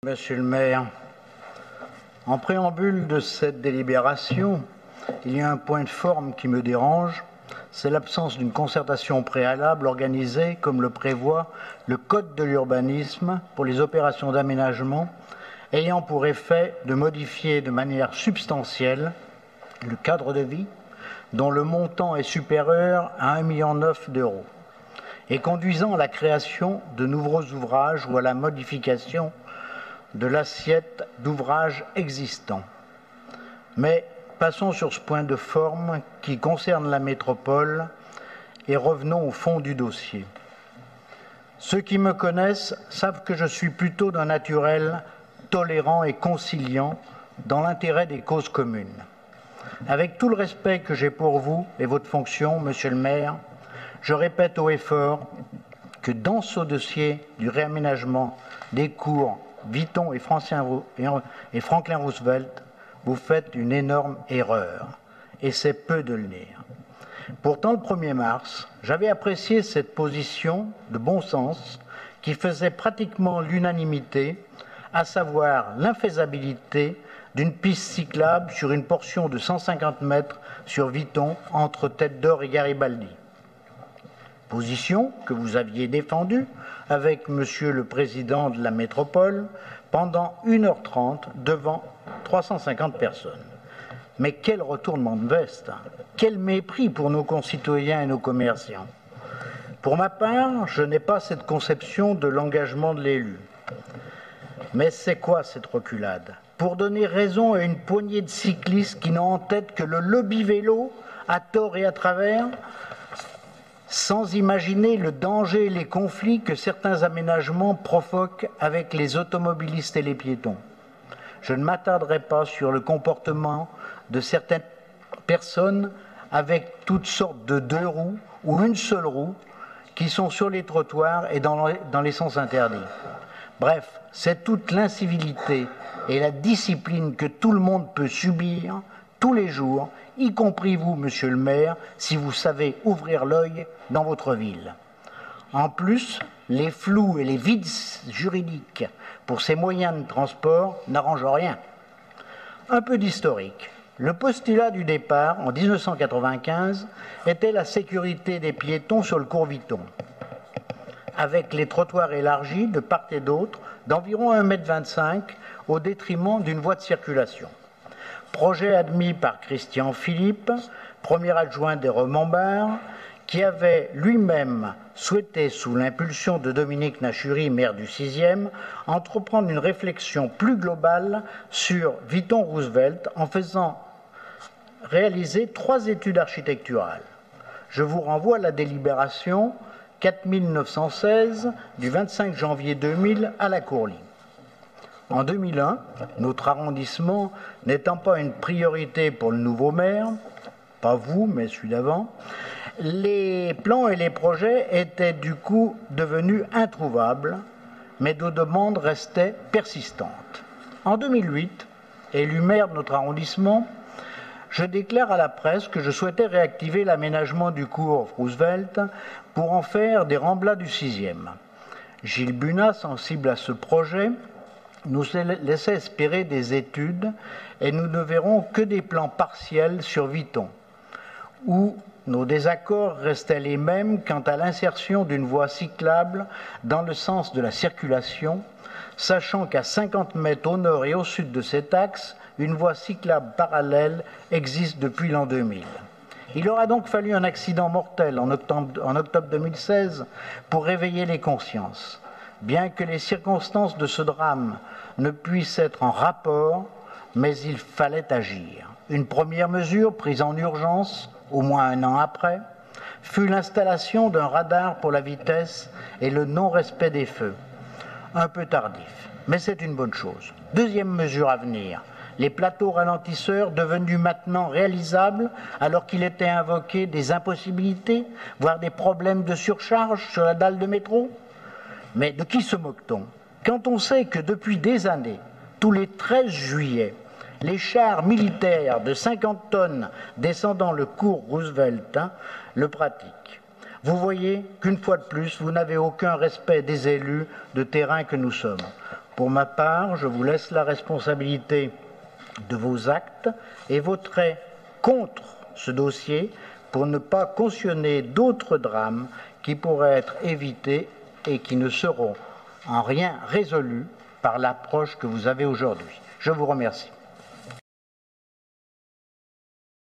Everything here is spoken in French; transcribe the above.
Monsieur le maire, en préambule de cette délibération, il y a un point de forme qui me dérange, c'est l'absence d'une concertation préalable organisée comme le prévoit le Code de l'urbanisme pour les opérations d'aménagement ayant pour effet de modifier de manière substantielle le cadre de vie dont le montant est supérieur à 1,9 million d'euros et conduisant à la création de nouveaux ouvrages ou à la modification de l'assiette d'ouvrages existants. Mais passons sur ce point de forme qui concerne la métropole et revenons au fond du dossier. Ceux qui me connaissent savent que je suis plutôt d'un naturel tolérant et conciliant dans l'intérêt des causes communes. Avec tout le respect que j'ai pour vous et votre fonction, monsieur le maire, je répète haut et fort que dans ce dossier du réaménagement des cours Viton et Franklin Roosevelt, vous faites une énorme erreur, et c'est peu de le dire. Pourtant, le 1er mars, j'avais apprécié cette position de bon sens qui faisait pratiquement l'unanimité, à savoir l'infaisabilité d'une piste cyclable sur une portion de 150 mètres sur Viton entre Tête d'Or et Garibaldi. Position que vous aviez défendue avec Monsieur le Président de la métropole pendant 1h30 devant 350 personnes. Mais quel retournement de veste, quel mépris pour nos concitoyens et nos commerçants. Pour ma part, je n'ai pas cette conception de l'engagement de l'élu. Mais c'est quoi cette reculade? Pour donner raison à une poignée de cyclistes qui n'ont en tête que le lobby vélo, à tort et à travers, sans imaginer le danger et les conflits que certains aménagements provoquent avec les automobilistes et les piétons. Je ne m'attarderai pas sur le comportement de certaines personnes avec toutes sortes de deux roues ou une seule roue qui sont sur les trottoirs et dans les sens interdits. Bref, c'est toute l'incivilité et la discipline que tout le monde peut subir tous les jours, y compris vous, monsieur le maire, si vous savez ouvrir l'œil dans votre ville. En plus, les flous et les vides juridiques pour ces moyens de transport n'arrangent rien. Un peu d'historique. Le postulat du départ, en 1995, était la sécurité des piétons sur le cours Viton, avec les trottoirs élargis de part et d'autre d'environ 1,25 m au détriment d'une voie de circulation. Projet admis par Christian Philippe, premier adjoint des Remembarts, qui avait lui-même souhaité, sous l'impulsion de Dominique Nachury, maire du 6e, entreprendre une réflexion plus globale sur Viton-Roosevelt en faisant réaliser 3 études architecturales. Je vous renvoie à la délibération 4916 du 25 janvier 2000 à la Courlie. En 2001, notre arrondissement n'étant pas une priorité pour le nouveau maire, pas vous, mais celui d'avant, les plans et les projets étaient du coup devenus introuvables, mais nos demandes restaient persistantes. En 2008, élu maire de notre arrondissement, je déclare à la presse que je souhaitais réactiver l'aménagement du cours Roosevelt pour en faire des remblats du 6e. Gilles Bunat, sensible à ce projet, nous laissait espérer des études et nous ne verrons que des plans partiels sur Viton, où nos désaccords restaient les mêmes quant à l'insertion d'une voie cyclable dans le sens de la circulation, sachant qu'à 50 mètres au nord et au sud de cet axe, une voie cyclable parallèle existe depuis l'an 2000. Il aura donc fallu un accident mortel en octobre 2016 pour réveiller les consciences. Bien que les circonstances de ce drame ne puissent être en rapport, mais il fallait agir. Une première mesure prise en urgence, au moins 1 an après, fut l'installation d'un radar pour la vitesse et le non-respect des feux. Un peu tardif, mais c'est une bonne chose. Deuxième mesure à venir, les plateaux ralentisseurs devenus maintenant réalisables alors qu'il était invoqué des impossibilités, voire des problèmes de surcharge sur la dalle de métro. Mais de qui se moque-t-on? Quand on sait que depuis des années, tous les 13 juillet, les chars militaires de 50 tonnes descendant le cours Roosevelt le pratiquent. Vous voyez qu'une fois de plus, vous n'avez aucun respect des élus de terrain que nous sommes. Pour ma part, je vous laisse la responsabilité de vos actes et voterai contre ce dossier pour ne pas cautionner d'autres drames qui pourraient être évités et qui ne seront en rien résolus par l'approche que vous avez aujourd'hui. Je vous remercie.